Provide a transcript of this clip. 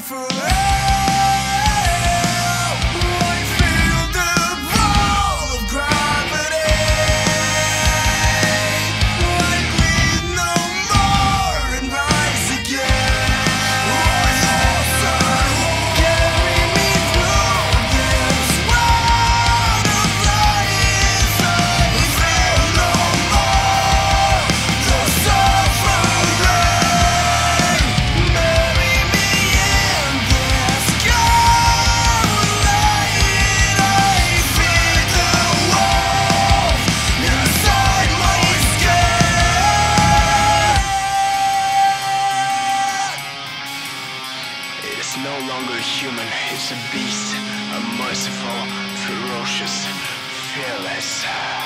for hell. I feel the pull of gravity. I breathe no more and rise again. Carry me through this world of lies. I feel no more the suffering. Bury me in this cold light. I feed the wolf inside my skin. It is no longer human, it's a beast, unmerciful, ferocious, fearless.